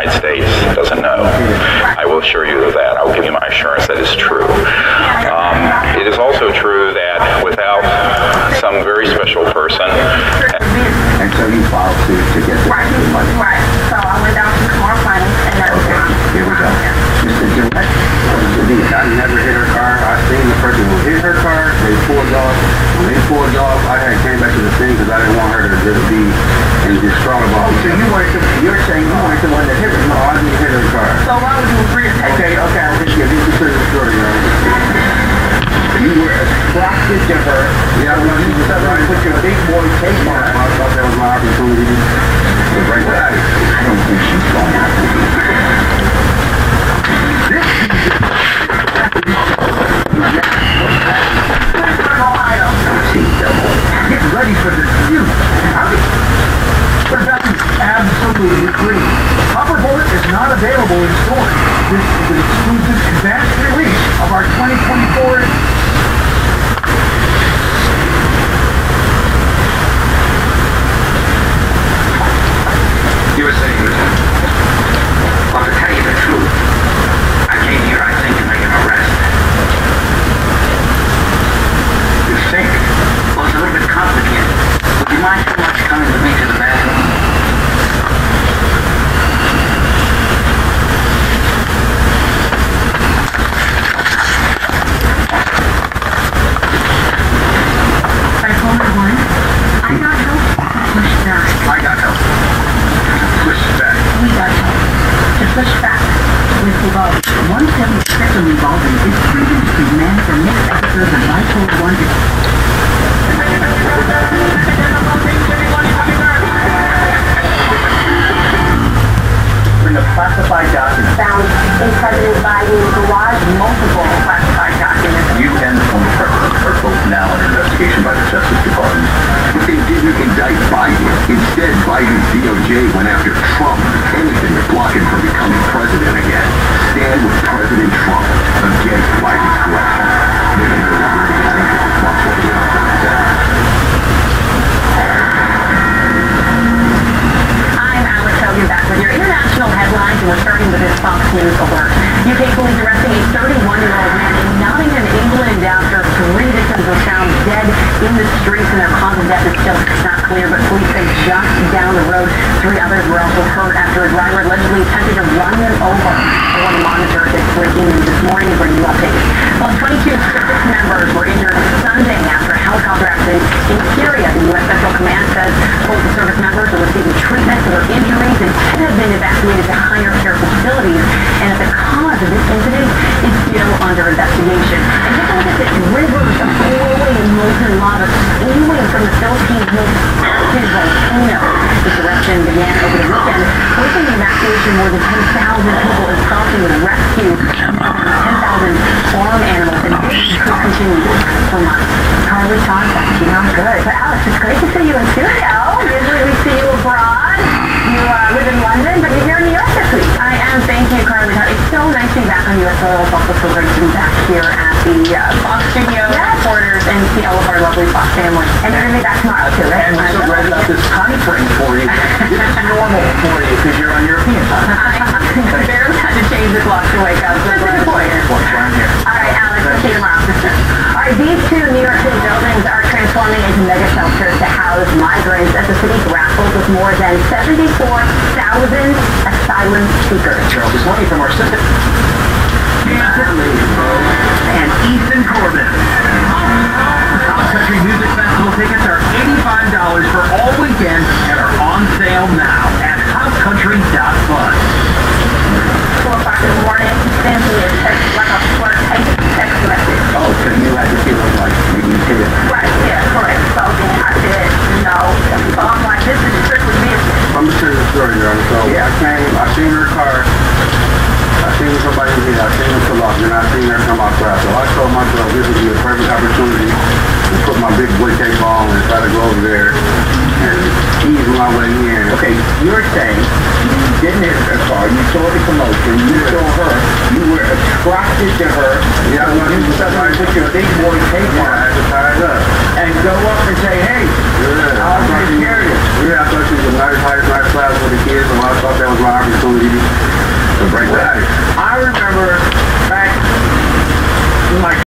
United States doesn't know. I will assure you of that. I will give you my assurance that is true. It is also true that without some very special person... And so you filed suit to get the money. Right. So I went down to the car finance and that was Okay, here we go. Mr. Duche, I never hit her car. I seen the person who hit her car. They pulled off. When they pulled off, I had came back to the scene because I didn't want her to just be in distraught about it. So you're saying you weren't the one that hit her? No, I didn't hit her car. So why would you agree to take Okay, I'll just give you the story, You were attracted to her. Yeah, when you suddenly put your big boy tape on. I thought that was my opportunity to break the ice. I don't think she's going out to be. Get ready for the dispute. The value is absolutely free. Copper Bullet is not available in stores. This is an exclusive advanced release of our 2024... You were saying, well, to tell you the truth, I came here, I think, to make an arrest. You think? Well, it's a little bit complicated. Would you mind so much coming with me to the bathroom? I told my wife, I got help. Push back. I got help. Push back. We got help. To push back. With Revolver. 170 Spectrum Revolver is proven to be meant for mixed episodes of bipolar 1. In the classified documents. Found in President Biden's garage multiple classified documents. You and the former president are both now under investigation by the Justice Department. But they didn't indict Biden. Instead, Biden's DOJ went after Trump. Anything to block him from becoming president again. Stand with President Trump against Biden's corruption. I'm Alex Hogan back with your international headlines, and we're starting with this Fox News alert. UK police arresting a 31-year-old man in Nottingham, England, after 3 victims were found dead in the streets, and their cause of death is still not clear, but police say just down the road, 3 others were also hurt after a driver allegedly attempted to run them over. I want to monitor this breaking news this morning and bring you updates. Well, 22 service members were injured Sunday after a helicopter accident in Syria. The U.S. Central Command says both the service members are receiving treatment for their injuries and could have been evacuated to higher care facilities, and that the cause of this incident is still under investigation. And take a look at this. Rivers of flowing molten lava spewing from the Philippines' most active volcano. This eruption began over the weekend, forcing the evacuation more than 10,000 people and prompting the rescue of 10,000 farm animals, and this could continue for months. Carly Todd, back to you. I'm good. But Alex, it's great to see you in studio. Usually we see you abroad. You live in London, but you're here in New York this week. I am. Thank you, Carly Todd. It's so nice to be back on U.S. soil. It's also so great to be back here at the Fox studio headquarters and see all of our lovely Fox family. And you're going to be back tomorrow, too, right? And we're so glad about this time frame for you. This is normal for you because you're on European time. I barely had to change the clock to wake up. So it's a good point. What's right here? All right, Alex, we'll see you tomorrow. All right, these 2 New York City buildings are transforming into mega shelters to house migrants as the city grapples with more than 74,000 asylum seekers. Charles is money from our system. and Ethan Corbin. Top Country Music Festival tickets are $85 for all weekend and are on sale now at hopcountry.fun. 4 o'clock in the morning, Nancy is like a flirt text message. Oh, so you had to feel like maybe you did it. Right, yeah, correct. So I did, So I'm like, this is strictly business. I'm going to tell you the story, Your Honor. So, I seen her car. I seen somebody here. I seen her pull off. Then I seen her come outside. So I told myself this would be a perfect opportunity to put my big boy tape on and try to go over there and ease my way in. Okay, you're saying you didn't hit her car, you saw the commotion, you saw her, you were attracted to her, Yeah, so you suddenly put your big boy tape I on had to tie it up. and go up and say, hey, I'll take care of you. Yeah, I thought she was a nice class for the kids, so I thought that was my opportunity my